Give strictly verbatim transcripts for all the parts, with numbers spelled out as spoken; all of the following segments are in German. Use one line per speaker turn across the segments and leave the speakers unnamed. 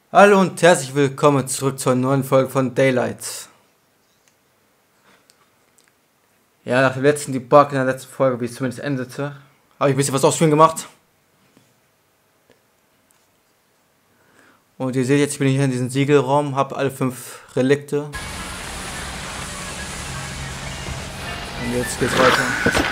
Hallo und herzlich willkommen zurück zur neuen Folge von Daylight. Ja, nach dem letzten Debug in der letzten Folge, wie es zumindest endete, habe ich ein bisschen was ausführen gemacht. Und ihr seht jetzt, ich bin hier in diesem Siegelraum, habe alle fünf Relikte. Und jetzt geht's weiter.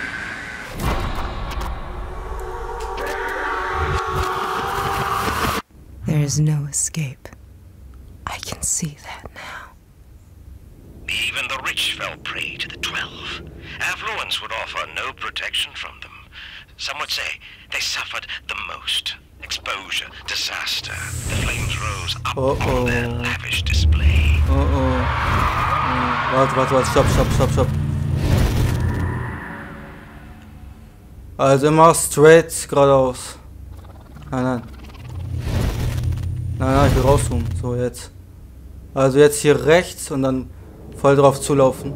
There is no escape. I can see that now.
Even the rich fell prey to the Twelve. Affluence would offer no protection from them. Some would say they suffered the most. Exposure, disaster. The flames rose up
Oh, oh.
on their lavish display.
Oh oh. oh. Warte, warte, warte, stopp, stopp, stopp, stopp. Also immer straight geradeaus. Nein, nein. Nein, nein, ich will rauszoomen. So, jetzt. Also jetzt hier rechts und dann voll drauf zulaufen.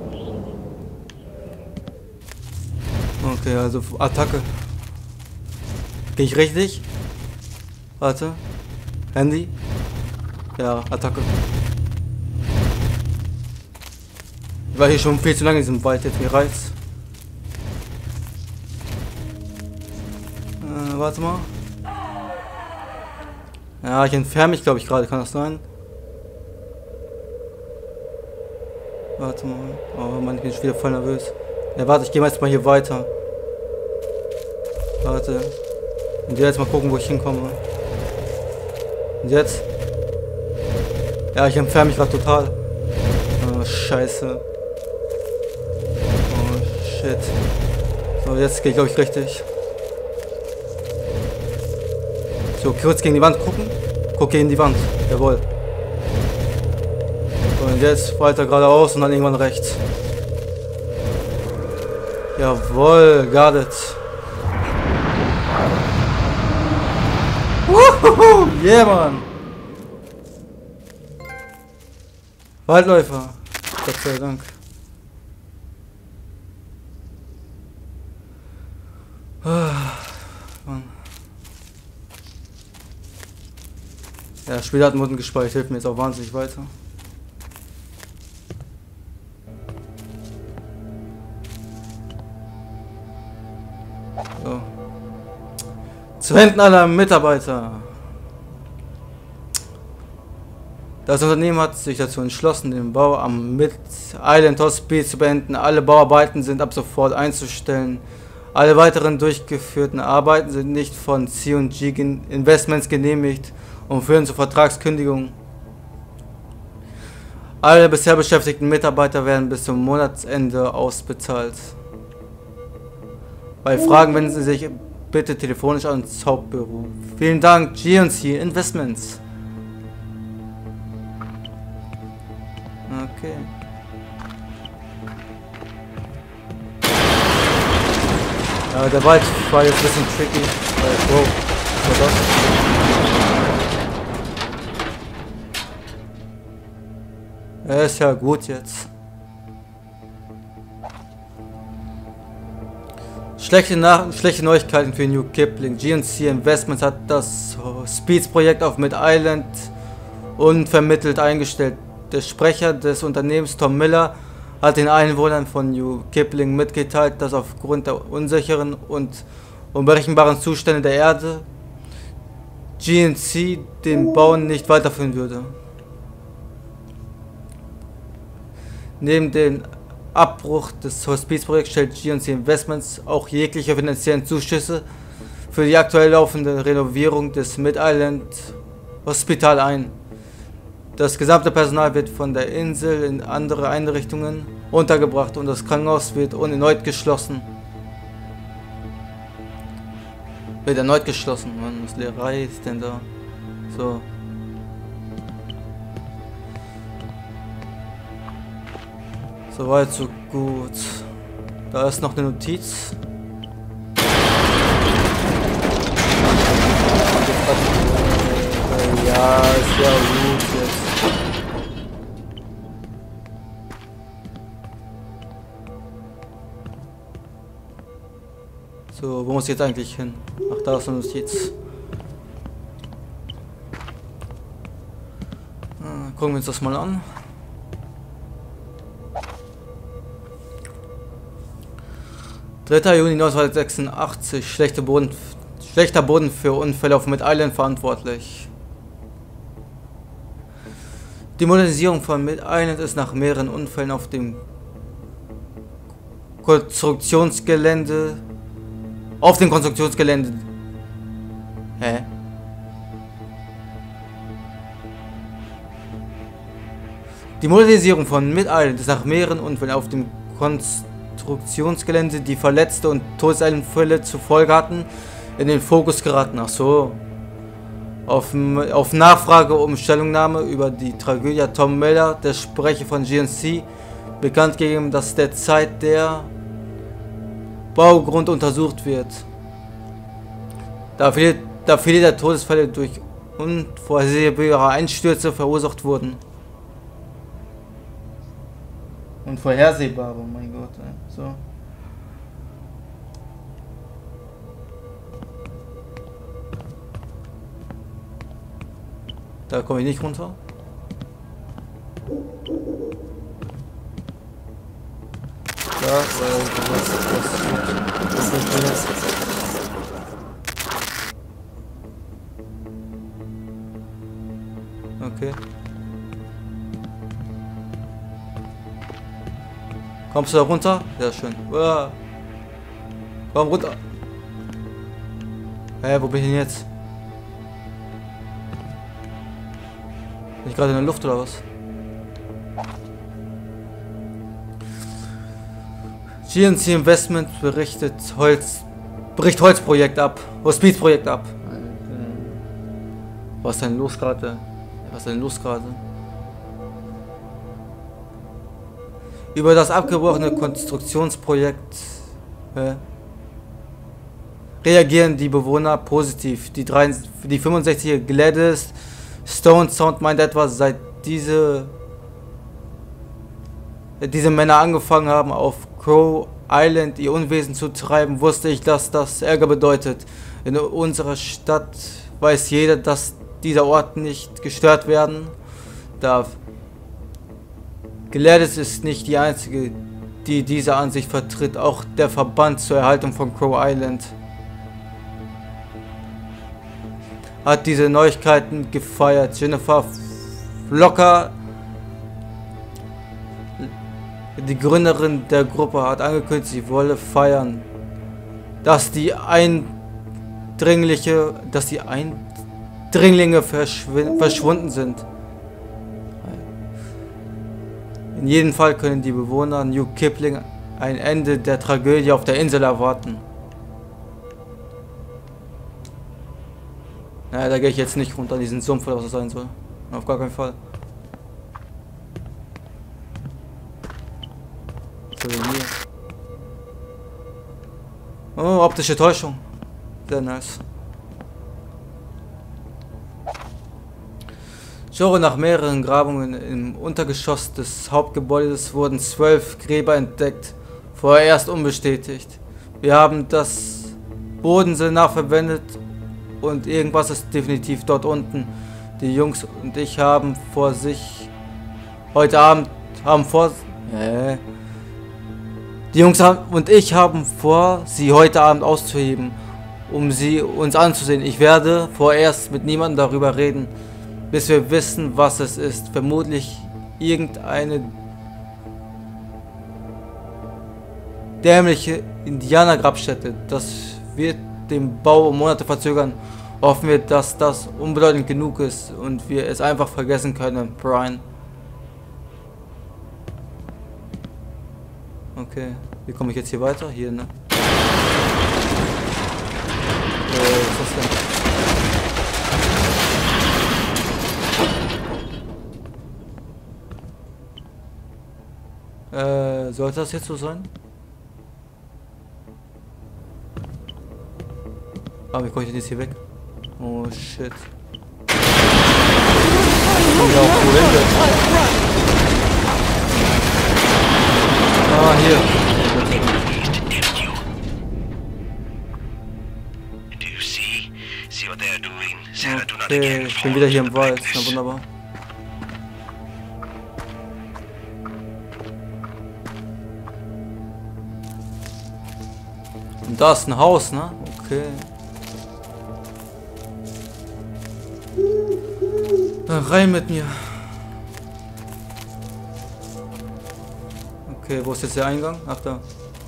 Okay, also Attacke. Gehe ich richtig? Warte. Handy? Ja, Attacke. Ich war hier schon viel zu lange in diesem Wald, jetzt mir reizt. Äh, warte mal. Ja, ich entferne mich, glaube ich, gerade. Kann das sein? Warte mal. Oh Mann, ich bin schon wieder voll nervös. Ja, warte, ich gehe jetzt mal hier weiter. Warte. Und jetzt mal gucken, wo ich hinkomme. Und jetzt? Ja, ich entferne mich gerade total. Oh, scheiße. Oh, shit. So, jetzt gehe ich, glaube ich, richtig. So, kurz gegen die Wand gucken. Guck gegen die Wand. Jawohl. So, und jetzt weiter geradeaus und dann irgendwann rechts. Jawohl, got it. Wuhu, yeah, Mann. Waldläufer. Gott sei Dank. Ah, Mann. Ja, Spieldatenmodden gespeichert, hilft mir jetzt auch wahnsinnig weiter. So. Zu Händen aller Mitarbeiter. Das Unternehmen hat sich dazu entschlossen, den Bau am Mid-Island Hospital zu beenden. Alle Bauarbeiten sind ab sofort einzustellen. Alle weiteren durchgeführten Arbeiten sind nicht von C und G Investments genehmigt und führen zur Vertragskündigung. Alle bisher beschäftigten Mitarbeiter werden bis zum Monatsende ausbezahlt. Bei Fragen wenden Sie sich bitte telefonisch ans Hauptbüro. Vielen Dank, G und C Investments. Okay. Ja, der Wald war jetzt ein bisschen tricky. Wow, was war das? Er ist ja gut jetzt. Schlechte, Nach schlechte Neuigkeiten für New Kipling. G und C Investments hat das Speeds-Projekt auf Mid-Island unvermittelt eingestellt. Der Sprecher des Unternehmens, Tom Miller, hat den Einwohnern von New Kipling mitgeteilt, dass aufgrund der unsicheren und unberechenbaren Zustände der Erde G und C den Bau nicht weiterführen würde. Neben dem Abbruch des Hospizprojekts stellt G und C Investments auch jegliche finanziellen Zuschüsse für die aktuell laufende Renovierung des Mid-Island Hospital ein. Das gesamte Personal wird von der Insel in andere Einrichtungen untergebracht und das Krankenhaus wird erneut geschlossen. Wird erneut geschlossen, Mann, was Leerei ist denn da? So. Soweit so gut. Da ist noch eine Notiz. Ja, ist ja gut jetzt. So, wo muss ich jetzt eigentlich hin? Ach, da ist eine Notiz. Gucken wir uns das mal an. dritter Juni neunzehnhundertsechsundachtzig. Schlechter Boden, schlechter Boden für Unfälle auf Mid Island verantwortlich. Die Modernisierung von Mid Island ist nach mehreren Unfällen auf dem Konstruktionsgelände auf dem Konstruktionsgelände Hä? Die Modernisierung von Mid Island ist nach mehreren Unfällen auf dem Konstruktionsgelände, die Verletzte und Todeseinfälle zur Folge hatten, in den Fokus geraten. Ach so. Auf, auf Nachfrage um Stellungnahme über die Tragödie hat Tom Miller, der Sprecher von G N C, bekannt gegeben, dass derzeit der Baugrund untersucht wird. Da viele, da viele der Todesfälle durch unvorhersehbare Einstürze verursacht wurden. Unvorhersehbar, oh mein Gott, ey. So. Da komme ich nicht runter. Da, weil was, was, was, was Okay. Kommst du da runter? Sehr schön. Uah. Komm runter. Hä, hey, wo bin ich denn jetzt? Bin ich gerade in der Luft oder was? G N C Investment berichtet Holz, bricht Holzprojekt ab, Hospizprojekt ab. Was ist denn los gerade? Was ist denn los gerade? Über das abgebrochene Konstruktionsprojekt äh, reagieren die Bewohner positiv. Die, drei, die fünfundsechzigjährige Gladys Stone Sound meint etwa, seit diese, diese Männer angefangen haben, auf Crow Island ihr Unwesen zu treiben, wusste ich, dass das Ärger bedeutet. In unserer Stadt weiß jeder, dass dieser Ort nicht gestört werden darf. Gladys ist nicht die einzige, die diese Ansicht vertritt, auch der Verband zur Erhaltung von Crow Island hat diese Neuigkeiten gefeiert. Jennifer Flocker, die Gründerin der Gruppe, hat angekündigt, sie wolle feiern, dass die Eindringliche, dass die Eindringlinge verschwunden sind. In jedem Fall können die Bewohner New Kipling ein Ende der Tragödie auf der Insel erwarten. Naja, da gehe ich jetzt nicht runter, diesen Sumpf oder was das sein soll. Auf gar keinen Fall. So, hier. Oh, optische Täuschung. Sehr nice. Genre nach mehreren Grabungen im Untergeschoss des Hauptgebäudes wurden zwölf Gräber entdeckt, vorerst unbestätigt. Wir haben das Bodensee nachverwendet und irgendwas ist definitiv dort unten. Die Jungs und ich haben vor sich heute Abend haben vor äh, die Jungs und ich haben vor, sie heute Abend auszuheben, um sie uns anzusehen. Ich werde vorerst mit niemandem darüber reden, bis wir wissen, was es ist. Vermutlich irgendeine dämliche Indianergrabstätte. Das wird den Bau um Monate verzögern. Hoffen wir, dass das unbedeutend genug ist und wir es einfach vergessen können, Brian. Okay, wie komme ich jetzt hier weiter? Hier, ne? Äh, was ist das denn? Äh, sollte das jetzt so sein? Ah, wie komme ich denn jetzt hier weg? Oh shit. Ja, ah, hier. Okay, ich bin wieder hier im Wald. Na wunderbar. Und da ist ein Haus, ne? Okay. Na, rein mit mir. Okay, wo ist jetzt der Eingang? Ach, da.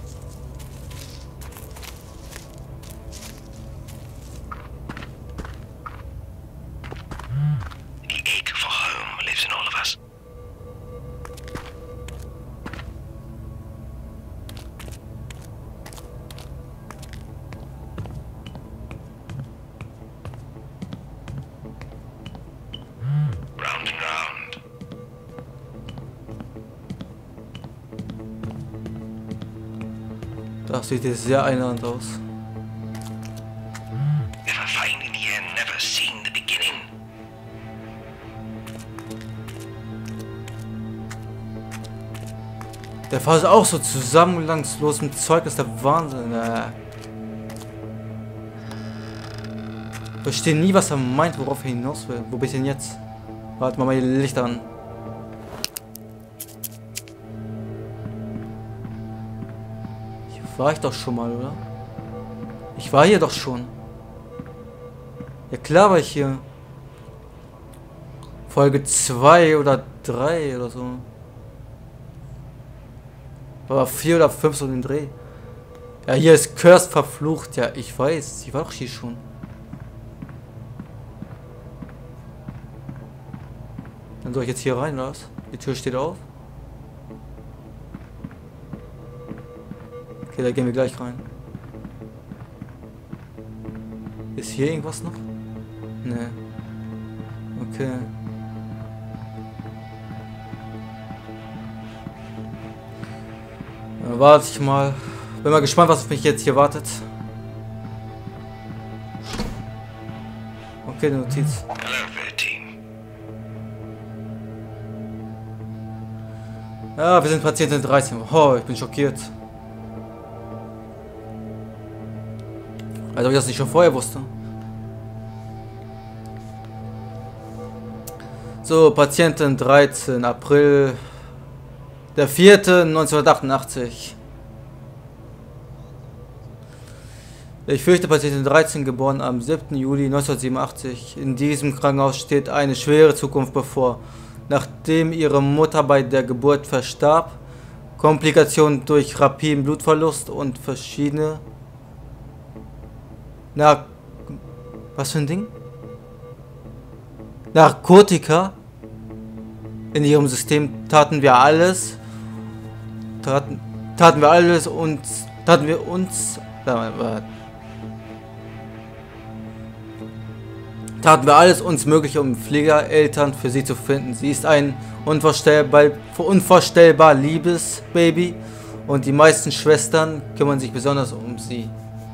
The ache for home lives in all of us. Round and round.
Das sieht jetzt sehr einladend aus.
Never finding the end, never seen the beginning.
Der Fall ist auch so zusammenhangslos mit Zeug, ist der Wahnsinn. Äh. Ich verstehe nie, was er meint, worauf er hinaus will. Wo bin ich denn jetzt? Warte mal, mal die Lichter an. Hier war ich doch schon mal, oder? Ich war hier doch schon. Ja klar war ich hier. Folge zwei oder drei oder so. Aber vier oder fünf so den Dreh. Ja, hier ist Cursed verflucht. Ja, ich weiß. Ich war doch hier schon. Dann soll ich jetzt hier rein, oder was? Die Tür steht auf. Okay, da gehen wir gleich rein. Ist hier irgendwas noch? Nee. Okay. Dann warte ich mal. Bin mal gespannt, was auf mich jetzt hier wartet. Okay, eine Notiz.
Hello, thirteen.
Ja, wir sind Patientin dreizehn. Oh, ich bin schockiert. Als ob ich das nicht schon vorher wusste. So, Patientin dreizehn, April der vierte neunzehnhundertachtundachtzig. Ich fürchte, Patientin dreizehn, geboren am siebten Juli neunzehnhundertsiebenundachtzig. In diesem Krankenhaus steht eine schwere Zukunft bevor. Nachdem ihre Mutter bei der Geburt verstarb, Komplikationen durch rapiden Blutverlust und verschiedene... Na... Was für ein Ding? Narkotika in ihrem System, taten wir alles... Taten, taten wir alles und... Taten wir uns... Taten wir alles uns Mögliche, um Pflegeeltern für sie zu finden. Sie ist ein unvorstellbar, unvorstellbar liebes Baby und die meisten Schwestern kümmern sich besonders um sie.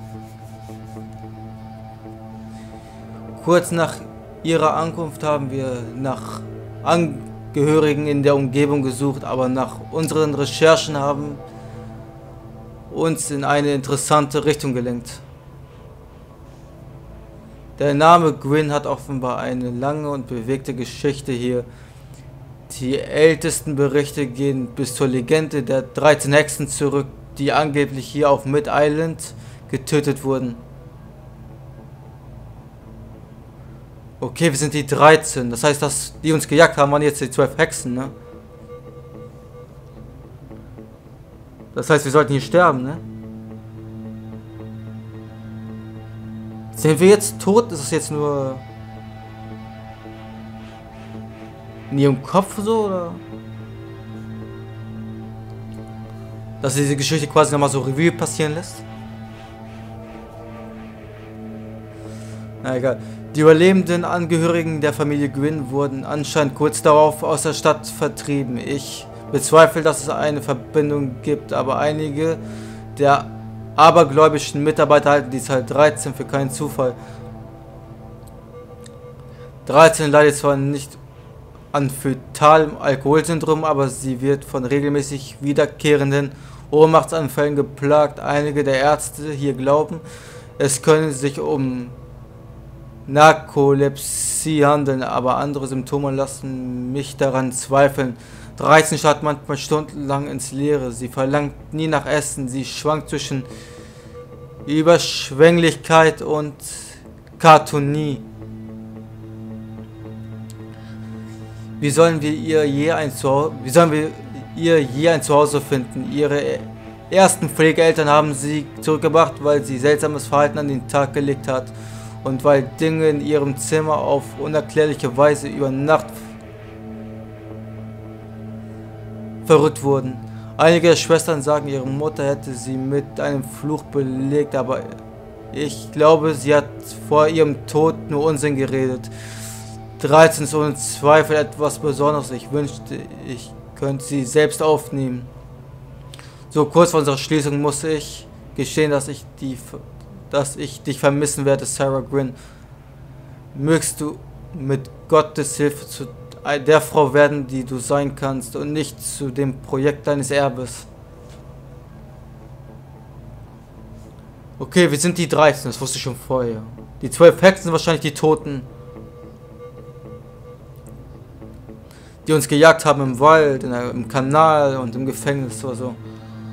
Kurz nach ihrer Ankunft haben wir nach Angehörigen in der Umgebung gesucht, aber nach unseren Recherchen haben uns in eine interessante Richtung gelenkt. Der Name Gwyn hat offenbar eine lange und bewegte Geschichte hier. Die ältesten Berichte gehen bis zur Legende der dreizehn Hexen zurück, die angeblich hier auf Mid Island getötet wurden. Okay, wir sind die dreizehn. Das heißt, dass die uns gejagt haben, waren jetzt die zwölf Hexen, ne? Das heißt, wir sollten hier sterben, ne? Sind wir jetzt tot? Ist es jetzt nur in ihrem Kopf so, oder? Dass sie diese Geschichte quasi nochmal so Revue passieren lässt? Na egal. Die überlebenden Angehörigen der Familie Gwyn wurden anscheinend kurz darauf aus der Stadt vertrieben. Ich bezweifle, dass es eine Verbindung gibt, aber einige der abergläubischen Mitarbeiter halten die Zahl dreizehn für keinen Zufall. dreizehn leidet zwar nicht an fötalem Alkoholsyndrom, aber sie wird von regelmäßig wiederkehrenden Ohnmachtsanfällen geplagt. Einige der Ärzte hier glauben, es könne sich um Narkolepsie handeln, aber andere Symptome lassen mich daran zweifeln. dreizehn starrt manchmal stundenlang ins Leere. Sie verlangt nie nach Essen. Sie schwankt zwischen Überschwänglichkeit und Cartoonie. Wie sollen wir ihr je ein Zuhause, wie sollen wir ihr je ein Zuhause finden? Ihre ersten Pflegeeltern haben sie zurückgebracht, weil sie seltsames Verhalten an den Tag gelegt hat und weil Dinge in ihrem Zimmer auf unerklärliche Weise über Nacht verrückt wurden. Einige Schwestern sagen, ihre Mutter hätte sie mit einem Fluch belegt, aber ich glaube, sie hat vor ihrem Tod nur Unsinn geredet. dreizehn ist ohne Zweifel etwas Besonderes. Ich wünschte, ich könnte sie selbst aufnehmen. So kurz vor unserer Schließung muss ich gestehen, dass ich, die, dass ich dich vermissen werde, Sarah Gwynn. Mögst du mit Gottes Hilfe zu der Frau werden, die du sein kannst und nicht zu dem Projekt deines Erbes. Okay, wir sind die dreizehn, das wusste ich schon vorher. Die zwölf Hexen sind wahrscheinlich die Toten, die uns gejagt haben im Wald, in der, im Kanal und im Gefängnis oder so.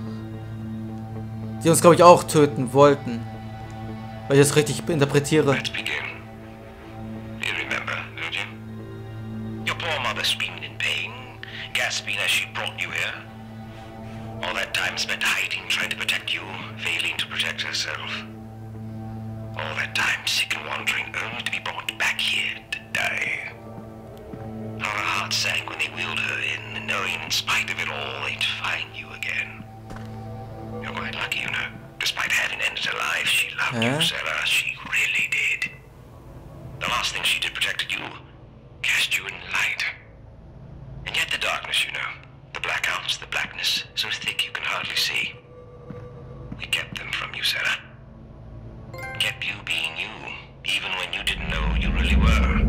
Die uns, glaube ich, auch töten wollten. Weil ich das richtig interpretiere.
Let's begin. You remember, don't you? Your poor mother screamed in pain, gasping as she brought you here. All that time spent hiding, trying to protect you, failing to protect herself. All that time sick and wandering, only to be brought back here to die. How her heart sank when they wheeled her in, knowing in spite of it all they'd find you again. You're quite lucky, you know. Despite having ended her life, she loved
Yeah.
you, Sarah. She really did. The last thing she did protected you, cast you in light. And yet the darkness, you know. The blackouts, the blackness, so thick you can hardly see. We kept them from you, Sarah. Kept you being you, even when you didn't know who you really were.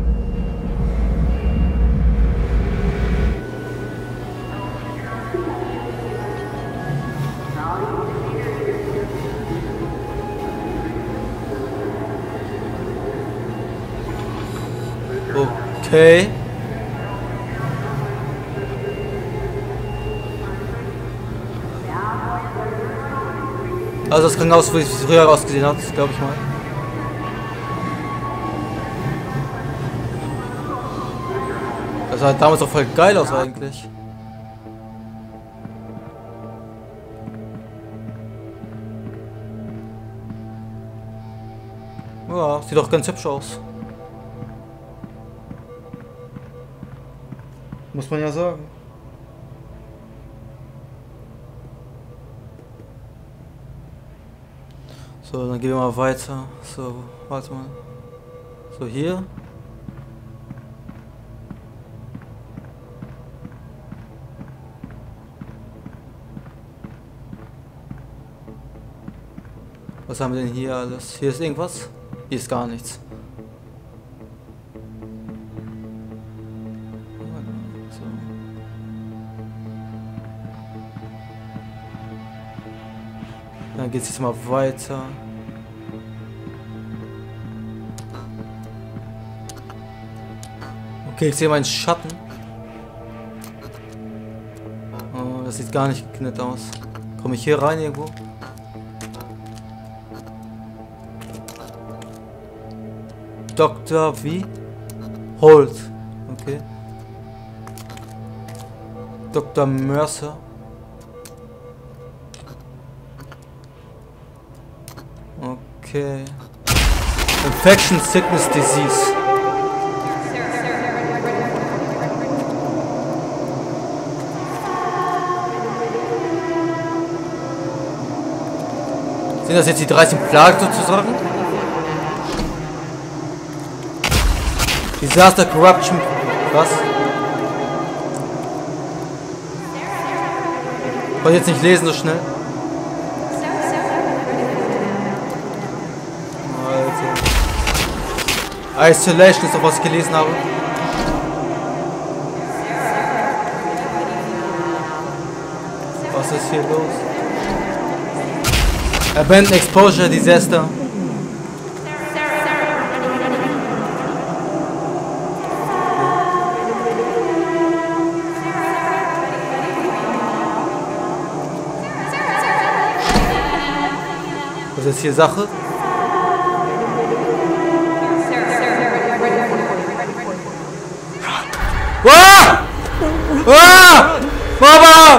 Okay. Also das Krankenhaus, wie es früher ausgesehen hat, glaube ich mal. Das sah damals auch voll geil aus eigentlich. Ja, sieht doch ganz hübsch aus. Muss man ja sagen. So, dann gehen wir mal weiter. So, warte mal. So, hier. Was haben wir denn hier alles? Hier ist irgendwas? Hier ist gar nichts. So. Dann geht es jetzt mal weiter. Okay, ich sehe meinen Schatten. Oh, das sieht gar nicht nett aus. Komme ich hier rein irgendwo? Doktor wie? Holt. Okay. Doktor Mercer. Okay. Infection, Sickness, Disease. Sind das jetzt die dreißig Plagen sozusagen? Disaster, Corruption. Was? Ich wollte jetzt nicht lesen so schnell. Alter. Isolation ist doch, was ich gelesen habe. Was ist hier los? Abandoned Exposure, Disaster. Was ist hier Sache. Ah! Ah! Mama!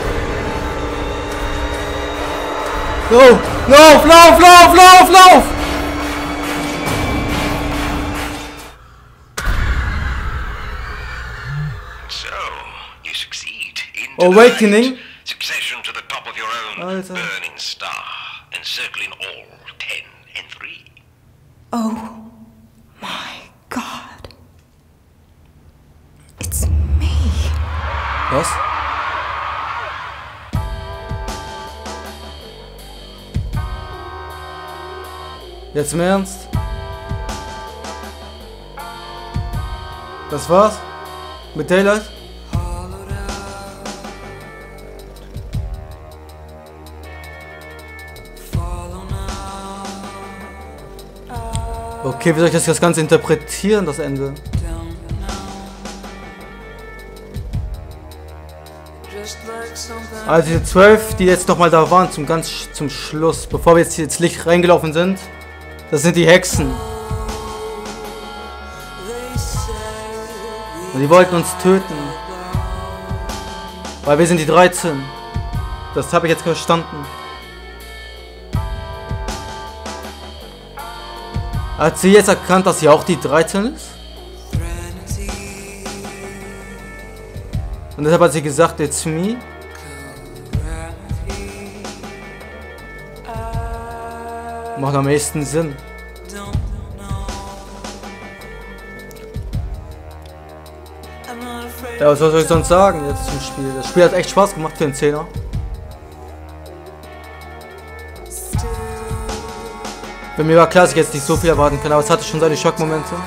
No! Lauf, lauf, lauf, lauf, lauf!
So, you succeed in
Awakening.
succession to the top of your own
Alter.
burning star, encircling all ten and three.
Oh my God. It's me.
Was? Jetzt im Ernst? Das war's? Mit Daylight? Okay, wie soll ich das, das Ganze interpretieren, das Ende? Also die zwölf, die jetzt nochmal da waren, zum ganz sch zum Schluss, bevor wir jetzt hier ins Licht reingelaufen sind, das sind die Hexen. Und die wollten uns töten. Weil wir sind die dreizehn. Das habe ich jetzt verstanden. Hat sie jetzt erkannt, dass sie auch die dreizehn ist? Und deshalb hat sie gesagt, it's me. Macht am ehesten Sinn. Ja, was soll ich sonst sagen jetzt zum Spiel? Das Spiel hat echt Spaß gemacht für einen Zehner. Bei mir war klar, dass ich jetzt nicht so viel erwarten kann, aber es hatte schon seine Schockmomente.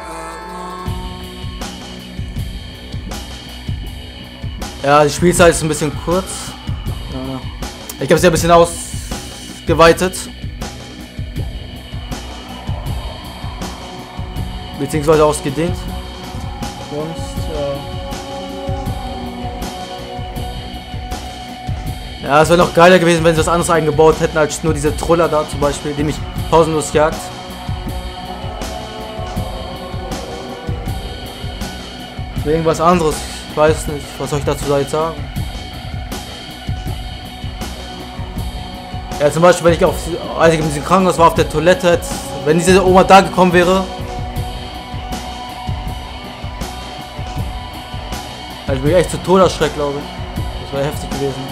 Ja, die Spielzeit ist ein bisschen kurz. Ja. Ich habe sie ein bisschen ausgeweitet. Beziehungsweise ausgedehnt. Sonst, ja. Ja, es wäre noch geiler gewesen, wenn sie was anderes eingebaut hätten, als nur diese Troller da zum Beispiel, die mich pausenlos jagt. Irgendwas anderes. Ich weiß nicht, was soll ich dazu jetzt sagen? Ja, zum Beispiel, wenn ich auf, als ich in diesem Krankenhaus war, auf der Toilette, wenn diese Oma da gekommen wäre, hätte ich mich echt zu Tode erschreckt, glaube ich. Das wäre heftig gewesen.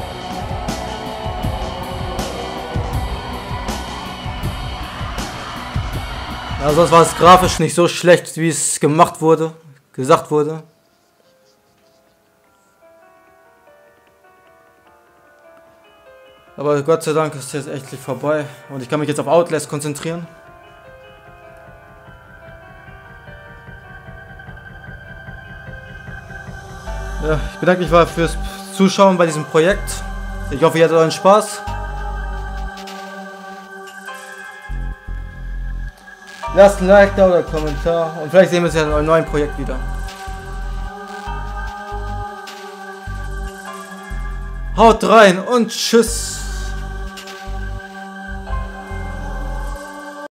Ja, sonst war es grafisch nicht so schlecht, wie es gemacht wurde, gesagt wurde. Aber Gott sei Dank ist es jetzt echt vorbei und ich kann mich jetzt auf Outlast konzentrieren. Ja, ich bedanke mich mal fürs Zuschauen bei diesem Projekt. Ich hoffe, ihr hattet euren Spaß. Lasst ein Like da oder einen Kommentar und vielleicht sehen wir uns ja in einem neuen Projekt wieder. Haut rein und tschüss.